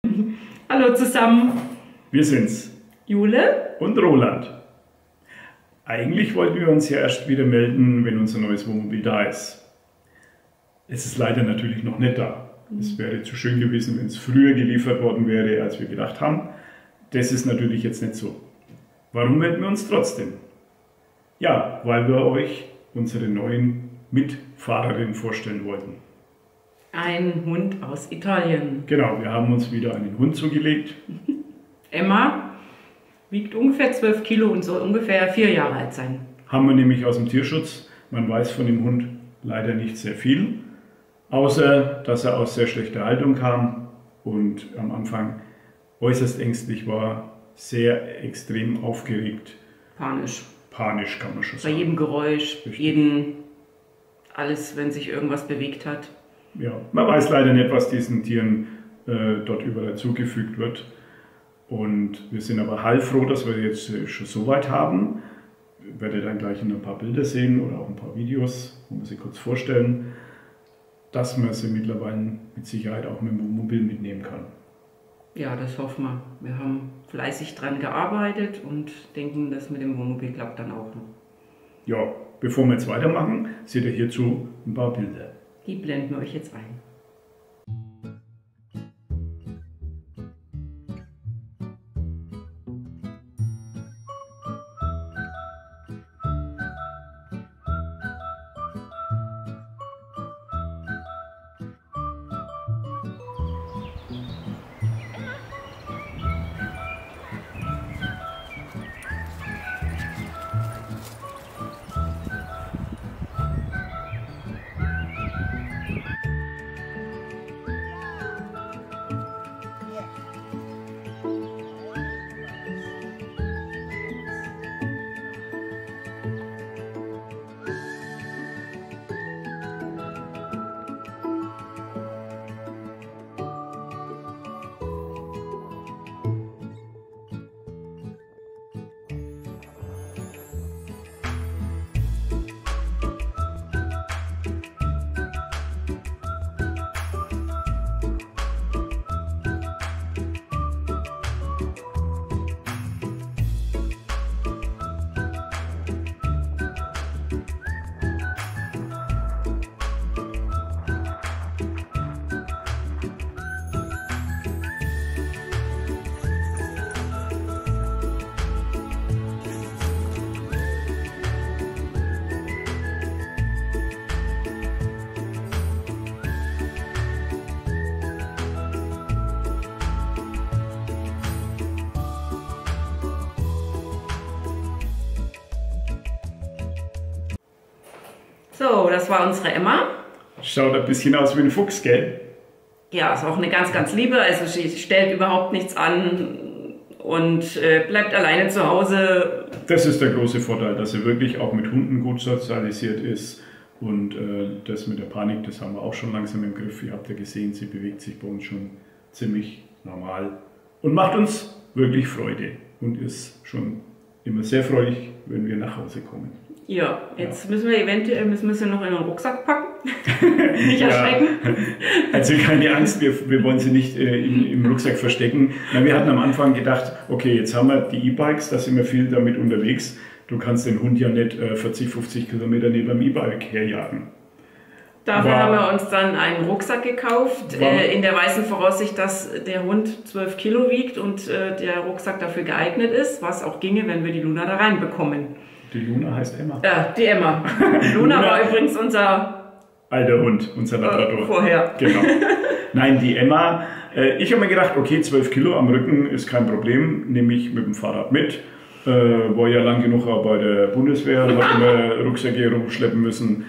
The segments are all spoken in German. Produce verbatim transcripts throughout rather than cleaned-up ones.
Hallo zusammen. Wir sind's. Jule und Roland. Eigentlich wollten wir uns ja erst wieder melden, wenn unser neues Wohnmobil da ist. Es ist leider natürlich noch nicht da. Es wäre zu schön gewesen, wenn es früher geliefert worden wäre, als wir gedacht haben. Das ist natürlich jetzt nicht so. Warum melden wir uns trotzdem? Ja, weil wir euch unsere neuen Mitfahrerinnen vorstellen wollten. ein Hund aus Italien. Genau, wir haben uns wieder einen Hund zugelegt. Emma wiegt ungefähr zwölf Kilo und soll ungefähr vier Jahre alt sein. Haben wir nämlich aus dem Tierschutz. Man weiß von dem Hund leider nicht sehr viel, außer dass er aus sehr schlechter Haltung kam und am Anfang äußerst ängstlich war, sehr extrem aufgeregt. Panisch. Panisch kann man schon Bei sagen. jedem Geräusch, Richtig. jeden, alles, wenn sich irgendwas bewegt hat. Ja, man weiß leider nicht, was diesen Tieren äh, dort überall zugefügt wird. Und wir sind aber heilfroh, dass wir jetzt äh, schon so weit haben. Ich werde dann gleich in ein paar Bilder sehen oder auch ein paar Videos, wo wir sie kurz vorstellen, dass man sie mittlerweile mit Sicherheit auch mit dem Wohnmobil mitnehmen kann. Ja, das hoffen wir. Wir haben fleißig dran gearbeitet und denken, das mit dem Wohnmobil klappt dann auch noch. Ja, bevor wir jetzt weitermachen, seht ihr hierzu ein paar Bilder. Die blenden wir euch jetzt ein. So, das war unsere Emma. Schaut ein bisschen aus wie ein Fuchs, gell? Ja, ist auch eine ganz, ganz liebe. Also sie stellt überhaupt nichts an und äh, bleibt alleine zu Hause. Das ist der große Vorteil, dass sie wirklich auch mit Hunden gut sozialisiert ist. Und äh, das mit der Panik, das haben wir auch schon langsam im Griff. Ihr habt ja gesehen, sie bewegt sich bei uns schon ziemlich normal und macht uns wirklich Freude und ist schon immer sehr freudig, wenn wir nach Hause kommen. Ja, jetzt ja. müssen wir eventuell müssen wir sie noch in einen Rucksack packen. Nicht erschrecken. Ja. Also keine Angst, wir, wir wollen sie nicht äh, im, im Rucksack verstecken. Na, wir hatten am Anfang gedacht, okay, jetzt haben wir die E-Bikes, da sind wir viel damit unterwegs. Du kannst den Hund ja nicht äh, vierzig, fünfzig Kilometer neben dem E-Bike herjagen. Dafür war, haben wir uns dann einen Rucksack gekauft, war, äh, in der weißen Voraussicht, dass der Hund zwölf Kilo wiegt und äh, der Rucksack dafür geeignet ist, was auch ginge, wenn wir die Luna da reinbekommen. Die Luna heißt Emma. Ja, die Emma. Luna, Luna war übrigens unser alter Hund, unser Labrador. Äh, vorher. Genau. Nein, die Emma. Äh, ich habe mir gedacht, okay, zwölf Kilo am Rücken ist kein Problem, nehme ich mit dem Fahrrad mit. Äh, war ja lang genug auch bei der Bundeswehr, hat immer Rucksäcke rumschleppen müssen.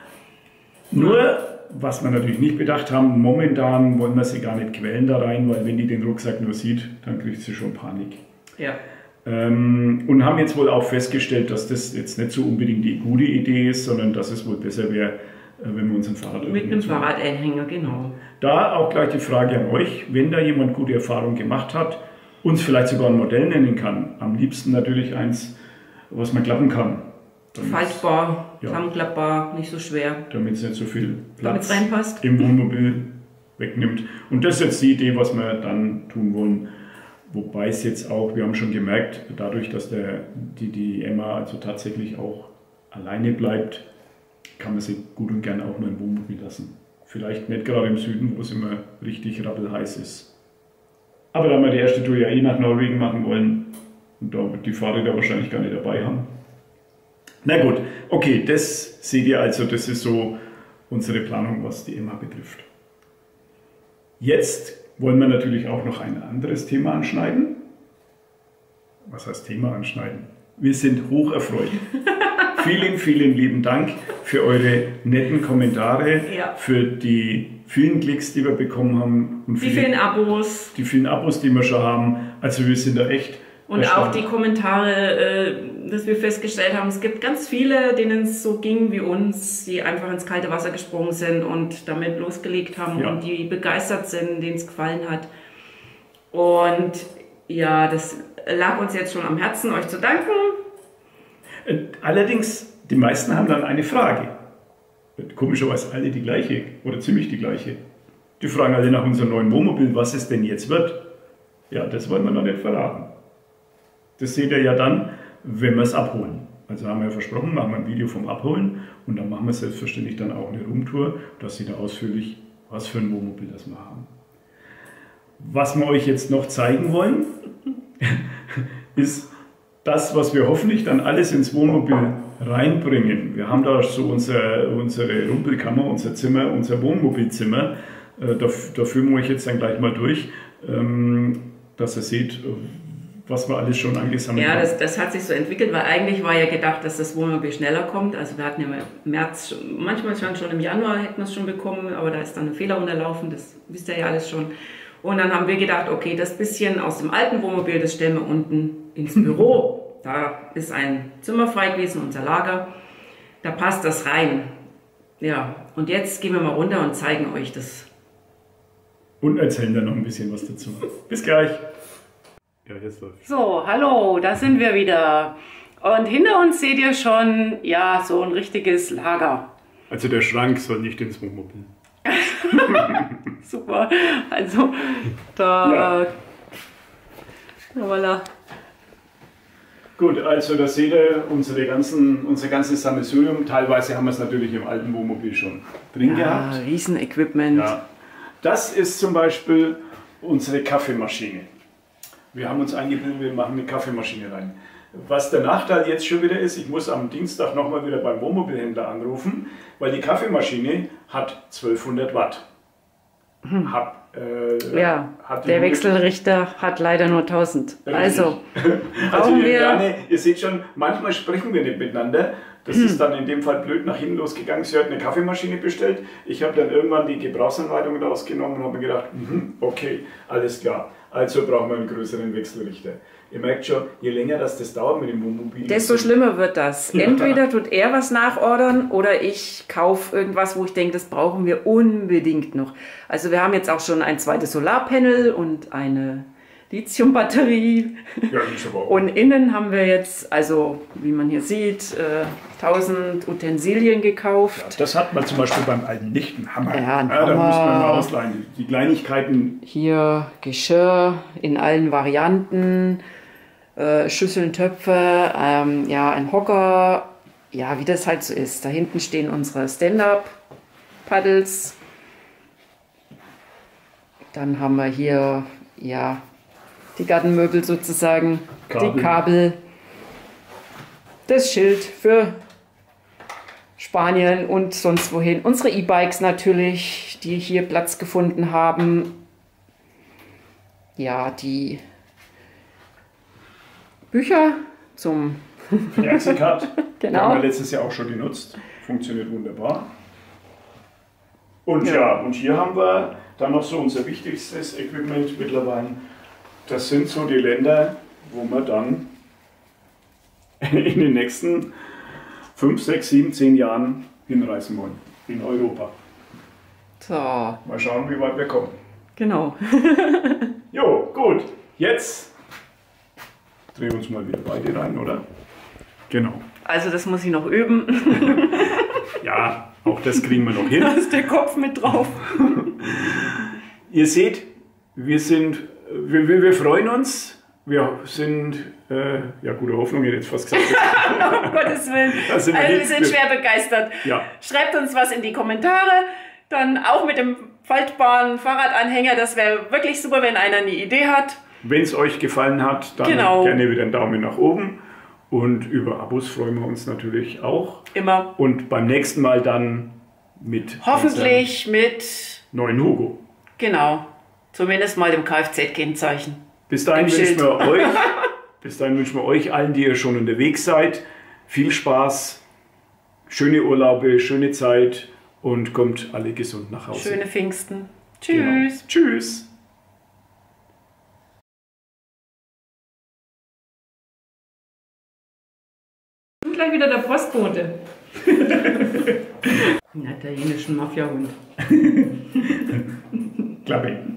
Nur, was wir natürlich nicht bedacht haben, momentan wollen wir sie gar nicht quälen da rein, weil wenn die den Rucksack nur sieht, dann kriegt sie schon Panik. Ja. Ähm, und haben jetzt wohl auch festgestellt, dass das jetzt nicht so unbedingt die gute Idee ist, sondern dass es wohl besser wäre, wenn wir uns ein Fahrrad mit einem Fahrradanhänger, genau. Da auch gleich die Frage an euch, wenn da jemand gute Erfahrungen gemacht hat, uns vielleicht sogar ein Modell nennen kann. Am liebsten natürlich eins, was man klappen kann. Faltbar, ja. Zusammenklappbar, nicht so schwer. Damit es nicht so viel Platz reinpasst. im Wohnmobil wegnimmt. Und das ist jetzt die Idee, was wir dann tun wollen. Wobei es jetzt auch, wir haben schon gemerkt, dadurch, dass der, die, die Emma also tatsächlich auch alleine bleibt, kann man sie gut und gern auch nur im Wohnmobil lassen. Vielleicht nicht gerade im Süden, wo es immer richtig rappelheiß ist. Aber da wir die erste Tour ja eh nach Norwegen machen wollen und da wird die Fahrräder wahrscheinlich gar nicht dabei haben. Na gut, okay, das seht ihr also, das ist so unsere Planung, was die Emma betrifft. Jetzt wollen wir natürlich auch noch ein anderes Thema anschneiden. Was heißt Thema anschneiden? Wir sind hoch erfreut. Vielen, vielen lieben Dank für eure netten Kommentare, ja. für die vielen Klicks, die wir bekommen haben. Und die vielen Abos. Die vielen Abos, die wir schon haben. Also wir sind da echt Und auch die Kommentare, äh, dass wir festgestellt haben, es gibt ganz viele, denen es so ging wie uns, die einfach ins kalte Wasser gesprungen sind und damit losgelegt haben ja. und die begeistert sind, denen es gefallen hat. Und ja, das lag uns jetzt schon am Herzen, euch zu danken. Allerdings, die meisten haben dann eine Frage. Komischerweise alle die gleiche oder ziemlich die gleiche. Die fragen alle nach unserem neuen Wohnmobil, was es denn jetzt wird. Ja, das wollen wir noch nicht verraten. Das seht ihr ja dann, wenn wir es abholen. Also haben wir ja versprochen, machen wir ein Video vom Abholen und dann machen wir selbstverständlich dann auch eine Roomtour, dass ihr da ausführlich, was für ein Wohnmobil das wir haben. Was wir euch jetzt noch zeigen wollen, ist das, was wir hoffentlich dann alles ins Wohnmobil reinbringen. Wir haben da so unser, unsere Rumpelkammer, unser Zimmer, unser Wohnmobilzimmer. Äh, da, da führen wir euch jetzt dann gleich mal durch, ähm, dass ihr seht, was wir alles schon angesammelt ja, haben. Ja, das, das hat sich so entwickelt, weil eigentlich war ja gedacht, dass das Wohnmobil schneller kommt. Also wir hatten ja im März, manchmal schon im Januar hätten wir es schon bekommen, aber da ist dann ein Fehler unterlaufen, das wisst ihr ja alles schon. Und dann haben wir gedacht, okay, das bisschen aus dem alten Wohnmobil, das stellen wir unten ins Büro. Da ist ein Zimmer frei gewesen, unser Lager. Da passt das rein. Ja, und jetzt gehen wir mal runter und zeigen euch das. Und erzählen dann noch ein bisschen was dazu. Bis gleich. Ja, jetzt läuft. So, hallo, da sind wir wieder. Und hinter uns seht ihr schon, ja, so ein richtiges Lager. Also der Schrank soll nicht ins Wohnmobil. Super. Also, da... Ja. Voilà. Gut, also da seht ihr unsere ganzen, unser ganzes Sammelsurium. Teilweise haben wir es natürlich im alten Wohnmobil schon drin ja, gehabt. Riesenequipment. Ja. Das ist zum Beispiel unsere Kaffeemaschine. Wir haben uns eingebildet, wir machen eine Kaffeemaschine rein. Was der Nachteil jetzt schon wieder ist, ich muss am Dienstag nochmal wieder beim Wohnmobilhändler anrufen, weil die Kaffeemaschine hat zwölfhundert Watt. Hm. Hab, äh, ja, der Wechselrichter hat leider nur tausend. Also, also ihr, Jane, ihr seht schon, manchmal sprechen wir nicht miteinander. Das hm. ist dann in dem Fall blöd nach hinten losgegangen. Sie hat eine Kaffeemaschine bestellt. Ich habe dann irgendwann die Gebrauchsanleitung rausgenommen und habe mir gedacht, okay, alles klar. Also brauchen wir einen größeren Wechselrichter. Ihr merkt schon, je länger das, das dauert mit dem Wohnmobil, desto schlimmer wird das. Entweder tut er was nachordern oder ich kaufe irgendwas, wo ich denke, das brauchen wir unbedingt noch. Also wir haben jetzt auch schon ein zweites Solarpanel und eine Lithiumbatterie. Ja, ist aber auch. Und innen haben wir jetzt, also wie man hier sieht, äh, tausend Utensilien gekauft. Ja, das hat man zum Beispiel beim alten Lichtenhammer. Ja, ein ja, da Hammer. muss man mal ausleihen. Die Kleinigkeiten. Hier Geschirr in allen Varianten. Äh, Schüsseln, Töpfe, ähm, ja, ein Hocker, ja, wie das halt so ist. Da hinten stehen unsere Stand-Up-Paddles. Dann haben wir hier, ja, die Gartenmöbel sozusagen, Kabel. die Kabel, das Schild für Spanien und sonst wohin. Unsere E-Bikes natürlich, die hier Platz gefunden haben. Ja, die Bücher zum Fernsehcard. Genau. Haben wir letztes Jahr auch schon genutzt. Funktioniert wunderbar. Und ja. ja, und hier haben wir dann noch so unser wichtigstes Equipment mittlerweile. Das sind so die Länder, wo wir dann in den nächsten fünf, sechs, sieben, zehn Jahren hinreisen wollen. In Europa. So. Mal schauen, wie weit wir kommen. Genau. Jo, gut. Jetzt drehen wir uns mal wieder beide rein, oder? Genau. Also das muss ich noch üben. Ja, auch das kriegen wir noch hin. Da ist der Kopf mit drauf. ihr seht, wir sind, wir, wir, wir freuen uns. Wir sind, äh, ja, gute Hoffnung, ich hätte jetzt fast gesagt. Um Gottes Willen. Also wir sind schwer begeistert. Ja. Schreibt uns was in die Kommentare. Dann auch mit dem faltbaren Fahrradanhänger. Das wäre wirklich super, wenn einer eine Idee hat. Wenn es euch gefallen hat, dann genau. gerne wieder einen Daumen nach oben. Und über Abos freuen wir uns natürlich auch. Immer. Und beim nächsten Mal dann mit hoffentlich mit neuen Hugo. Genau. Zumindest mal dem Kfz-Kennzeichen. Bis dahin wünschen wir euch, bis dahin wünschen wir euch allen, die ihr schon unterwegs seid, viel Spaß, schöne Urlaube, schöne Zeit und kommt alle gesund nach Hause. Schöne Pfingsten. Tschüss. Genau. Tschüss. Und gleich wieder der Postbote. Einen italienischen Mafia-Hund. Klappe.